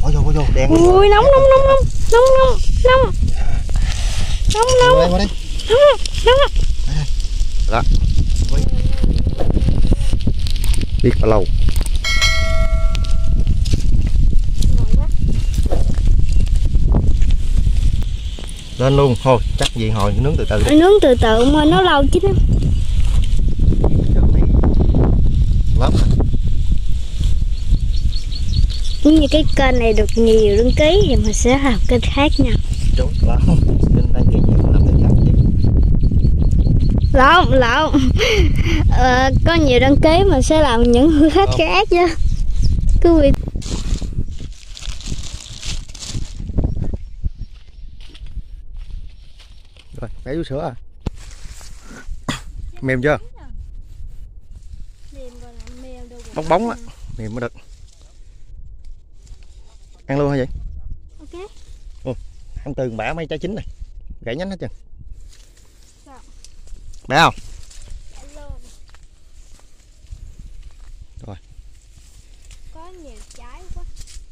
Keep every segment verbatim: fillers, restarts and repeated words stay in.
Ôi vô vô đen. Ui nóng nóng nóng nóng nóng nóng nóng nóng nóng qua đây. nóng nóng. Đó. Biết bao lâu. Lên luôn thôi, chắc gì hồi nướng từ từ. Nướng từ từ mà nó lâu chín lắm. Lắm. Nếu như cái kênh này được nhiều đăng ký thì mình sẽ làm kênh khác nha. Đúng lắm. Kênh đăng ký nhiều làm kênh khác chứ. Lộn lộn. Ờ, có nhiều đăng ký mình sẽ làm những khách khác chứ. Cứ việc. Rồi, bé vú sữa à. Mềm chưa? Bóng bóng á, mềm mới được. Ăn luôn hả vậy? Ok. Ồ, ăn từ bả mấy trái chín này. Gãy nhánh hết chưa? Bé không? Rồi. Có nhiều trái quá.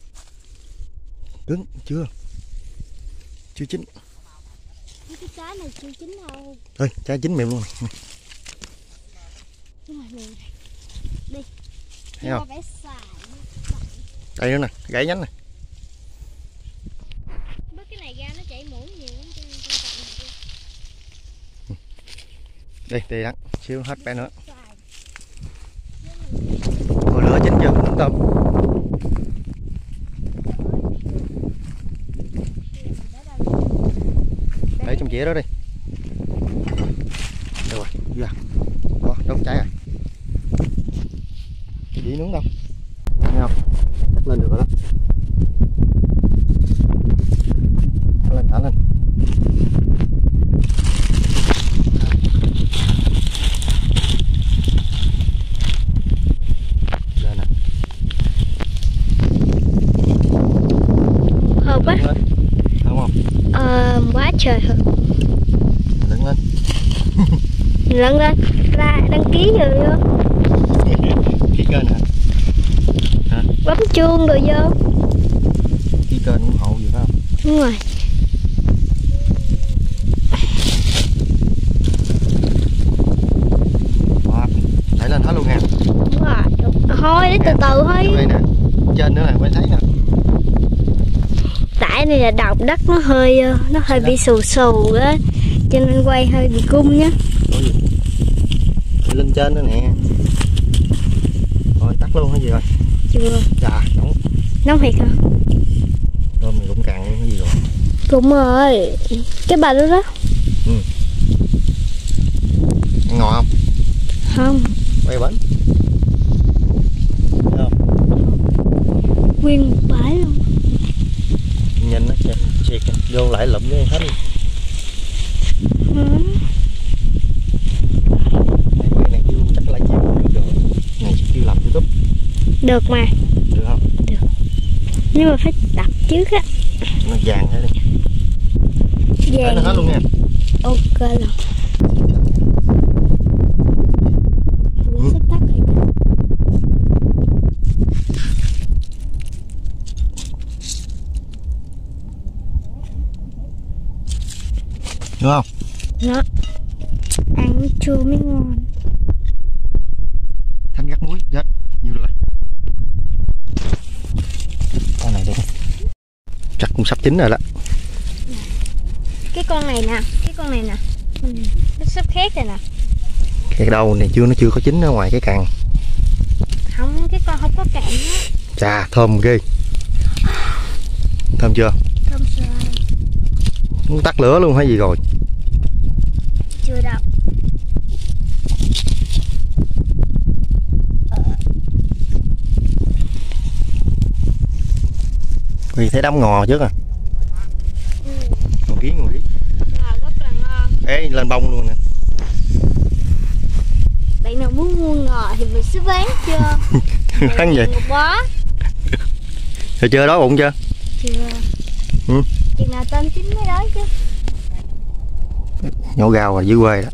Cứng chưa? Chưa chín. Cái trái này chưa chín đâu. Thôi, trái chín mềm luôn này. Nhưng mà mềm này. Đi. Thấy không? Đây nữa nè, gãy nhánh này. Bớt cái này ra nó chảy muỗng nhiều lắm trên cạnh. Đi, đi đắng, xíu hết bé nữa. Rồi lửa chín chưa? Đúng không? Để trong dĩa đó đi. Đâu rồi, vừa. Đó, đốt cháy rồi. Cái dĩa nướng đâu? Thấy không? Cắt lên được rồi đó. Thả lên, thả lên. Đây nè. Hợp quá. Đúng không? Ờ, quá trời hợp. Lưng lên. Lưng lên. Ra đăng ký rồi vô. Ký kênh hả? Hả? Bấm chuông rồi vô. Ký kênh ủng hộ gì phải không? Đúng rồi. Đó. Đẩy lên hết luôn nha. Đúng rồi. Thôi để từ từ thôi. Đây nè. Trên nữa này quay thấy nè. Tại này là độc đất nó hơi nó hơi bị xù xù á, cho nên quay hơi bị cung nhá. Lên trên nữa nè. Rồi tắt luôn hay gì rồi? Chưa. Chà, nóng. Nóng thiệt hả? Tôm mình cũng cạn luôn cái gì rồi? Cũng rồi. Cái bà đó đó. Ừ. Ăn ngọt không? Không. Quay bánh. Thấy không? Nguyên một bãi luôn. Nhìn nó xịt vô lại lụm với hết. Ừ. Này quay này kêu chắc là chiều được. Này kêu làm YouTube. Được mà. Được không? Được. Nhưng mà phải tập trước á. Nó vàng thế đi. Vàng. Nó hết luôn nha. Ok rồi. Mình sẽ tắt lại. Được không? Đó. Ăn chua mới ngon. Thanh gắt muối chết nhiều rồi. Con này đi. Chắc cũng sắp chín rồi đó. Cái con này nè, cái con này nè. Nó sắp khét rồi nè. Cái đầu này chưa nó chưa có chín ở ngoài cái càng. Không, cái con không có cạn á. Chà, thơm ghê. Thơm chưa? Thơm xoài. Muốn tắt lửa luôn hay gì rồi? Chưa đâu. Vì thấy đóng ngò trước à. Ừ. Ngò ký, ngò ký. Ngò rất là ngon. Ê, lên bông luôn nè. Bạn nào muốn mua ngò thì mình sẽ bán cho. Bán vậy? Một bó. Rồi chưa, đói bụng chưa? Chưa. Ừ. Chừng nào tôm chín mới đói chứ. Nhổ gào rồi dưới quê đó.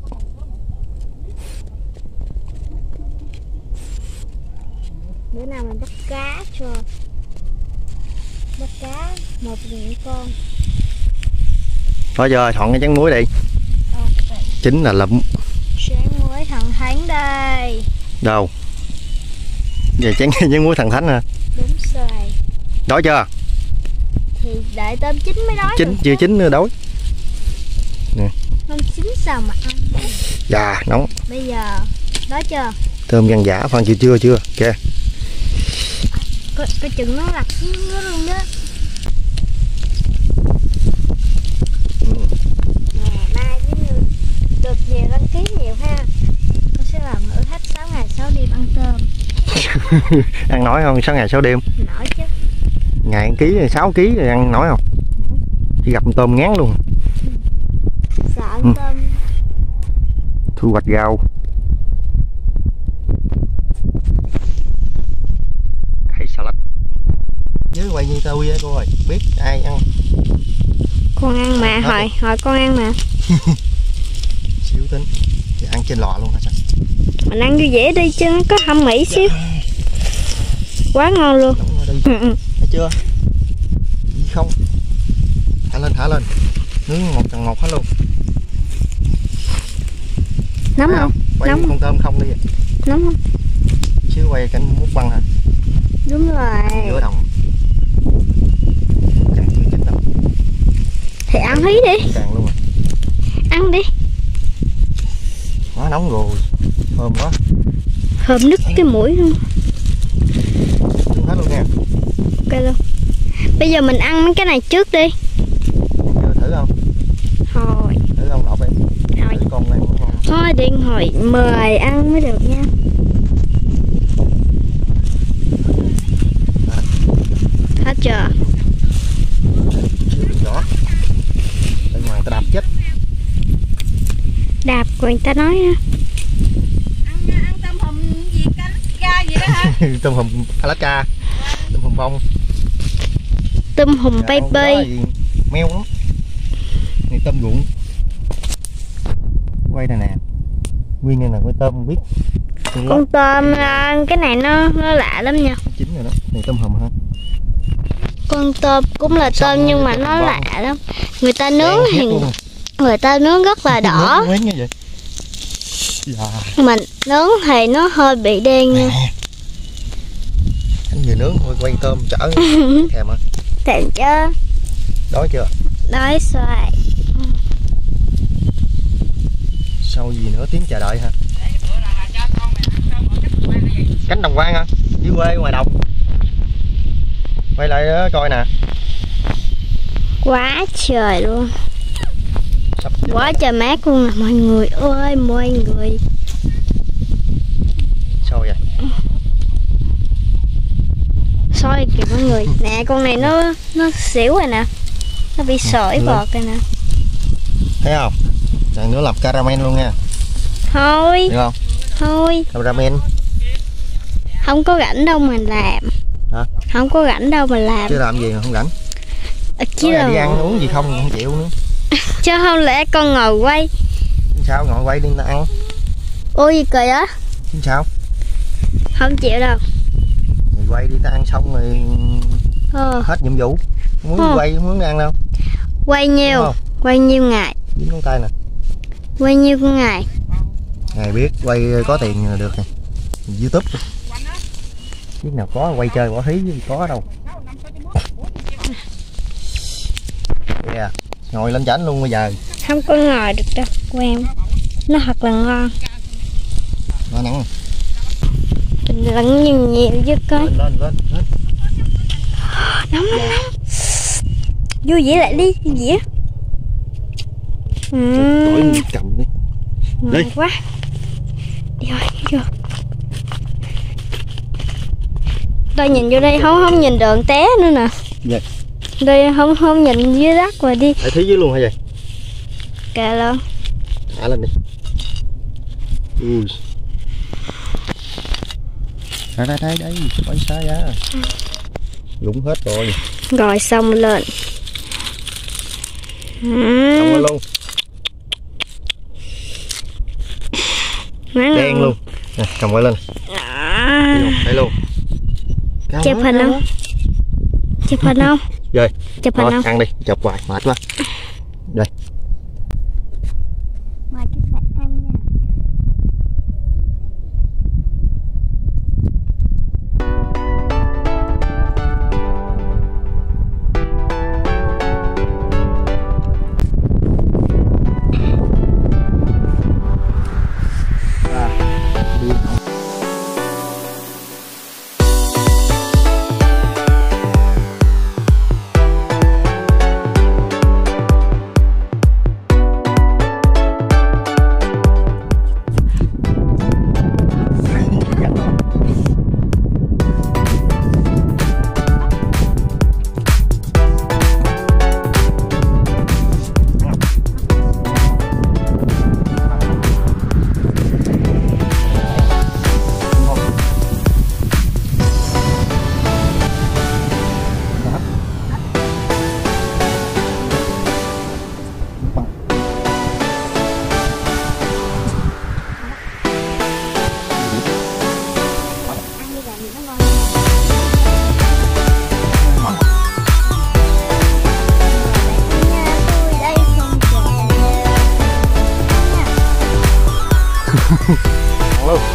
Bữa nào mình bắt cá cho. Bắt cá một nghìn con. Thôi giờ chọn cái trứng muối đi. Ok. Chính là lụm. Trứng muối thằng Thánh đây. Đâu? Về trứng trứng muối thằng Thánh hả? Đúng rồi. Đói chưa? Thì đợi tôm chín mới đói. Chín chưa chín nữa đói. Nè. Không chín sao mà ăn. Dạ nóng. Bây giờ đói chưa? Thơm gan giả Phan chưa chưa chưa kìa. Có, có chừng nó lặt xuống nó luôn đó. Ừ. Nè, mai với như được nhiều đăng ký nhiều ha. Con sẽ làm thử thách sáu ngày sáu đêm ăn tôm. Ăn nói không? Sáu ngày sáu đêm. Nổi chứ. Ngày ăn ký sáu ký rồi ăn nói không? Chỉ gặp tôm ngán luôn. Sợ ăn Ừ. tôm. Thu hoạch rau. Hay salad. Nhớ quay như tao á cô ơi, biết ai ăn. Con ăn mà, Hết hồi đi. hồi con ăn mà. Xíu tính. Thì ăn trên lò luôn hả sao? Mình ăn vui vẻ đi chứ nó có hâm mỹ xíu. Quá ngon luôn. Nóng ở đây. Ừ, ừ. Thấy chưa? Gì không? Thả lên, thả lên. Nướng một chừng một hết luôn. Nóng Thấy không? Quay Nóng con tôm không đi. Nóng không? Xíu quay cảnh múc băng hả? Đúng rồi. Giữa đồng. Chẳng chưa chín đâu. Thì ăn hí đi. Càng luôn à. Ăn đi. Quá nóng rồi. Thơm quá. Thơm nứt cái mũi luôn. Nướng hết luôn nha. Ok luôn. Bây giờ mình ăn mấy cái này trước đi. Giờ thử không? Thôi. Thử không lọc em. Thôi. Thử con này cũng ngon. Thôi điện hồi mời ăn mới được nha. Hết chưa? Chưa được rõ. Bên ngoài ta đạp chết. Đạp rồi người ta nói ha. ăn ăn tôm hùm gì cá da gì đó hả? Tôm hùm Alaska. Tôm hùm bông. Tôm hùm Dạ, bay con bay. đó thì meo lắm. Này tôm ruộng. Quay đây nè. Nguyên này là con tôm biết. Con tôm à, cái này nó nó lạ lắm nha. Chín rồi đó. Này tôm hùm hả? Con tôm cũng là Xong tôm nhưng rồi, mà tôm nó bông. lạ lắm. Người ta nướng Đen thì thiệt luôn. người ta nướng rất là đỏ. Nướng như vậy. Dạ. Mình nướng thì nó hơi bị đen nha. Nè. Anh vừa nướng thôi quay tôm chở thèm hả? Thèm chứ. Đói chưa? Đói xoài. Sau gì nữa tiếng chờ đợi hả? Cánh đồng quan hả? Dưới quê ngoài đồng. Quay lại đó coi nè. Quá trời luôn. Sắp Quá trời mát luôn nè mọi người ơi, mọi người. sao vậy? Soi kìa mọi người. Nè con này nó nó xỉu rồi nè. Nó bị sỏi Ừ. bọt rồi nè. Thấy không? Lần nữa làm caramel luôn nha. Thôi, Được không? thôi. Caramel. Không có rảnh đâu mà làm. Hả? Không có rảnh đâu mà làm. Chứ làm gì mà không rảnh. Ờ, Chứ Chứ, là đi ăn uống gì không không chịu nữa. chứ không lẽ con ngồi quay. Sao ngồi quay đi ta ăn. Ôi gì cười á. Chứ sao? Không chịu đâu. Rồi quay đi ta ăn xong rồi Ờ, hết nhiệm vụ. Muốn Ờ. quay không muốn ăn đâu. quay Đúng nhiêu? không? Quay nhiêu ngày? Dính ngón tay nè. Quay nhiêu con ngày? Ngày biết quay có tiền là được nè. YouTube. Biết nào có quay chơi bỏ thí chứ có đâu. Yeah. Ngồi lên chảnh luôn bây giờ. Không có ngồi được đâu. Quen. Nó thật là ngon. Nó nắng. Mình lẫn nhiều nhiều chứ coi. Lên lên lên lên. Nóng lắm nóng. Vui vẻ lại đi, vui vẻ. Đổi Uhm, cầm đi. ngon Đi. quá. Đi rồi, đi rồi. Đây nhìn vô đây không không nhìn đường té nữa nè. Dạ. Đây không không nhìn dưới đất rồi đi. Để thí dưới luôn hả vậy? Kệ luôn. Thả lên đi. Ui. Đây đây đây đây, quay xa ra. Lũng hết rồi. Rồi xong lên. Xong rồi luôn. Uhm. Đen luôn. Nè, cầm quay lên. À. Đây luôn. Chụp hình không? Chụp hình không? Rồi. Chụp hình Thôi, không? ăn đi, chụp hoài mệt quá. Rồi. Mời các bạn ăn nha. Ăn luôn.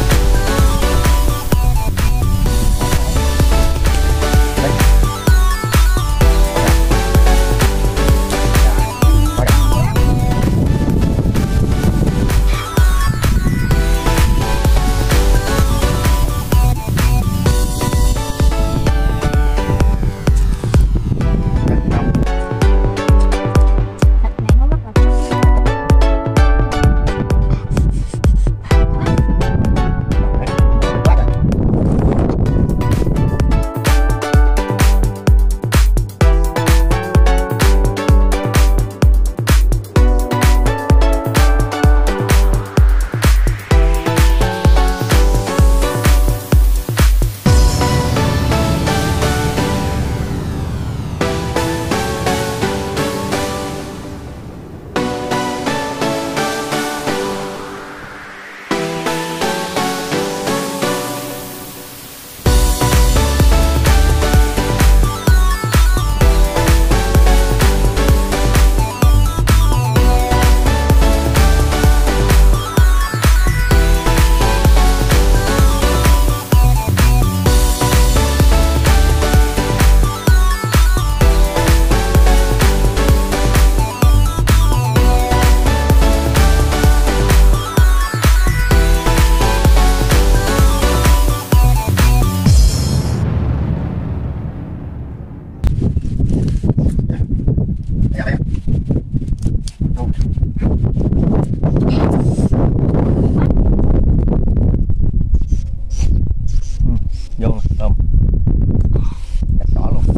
Vô nè, tôm. Cắt đỏ luôn.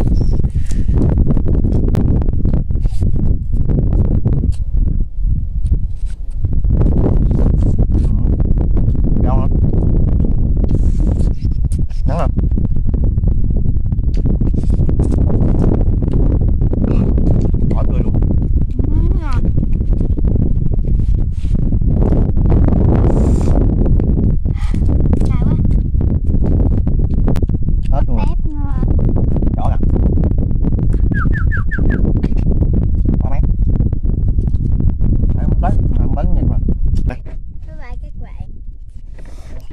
Ngon lắm. Ngon không? Bỏ tươi luôn. Hết luôn rồi. Rõ nè. Có mấy. Đấy, không bánh, không bánh nhìn mà. Đây. Bye bye các bạn.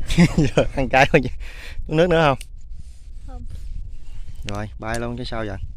Giờ ăn cái thôi chứ. Uống nước nữa không? Không. Rồi, bye luôn chứ sao giờ.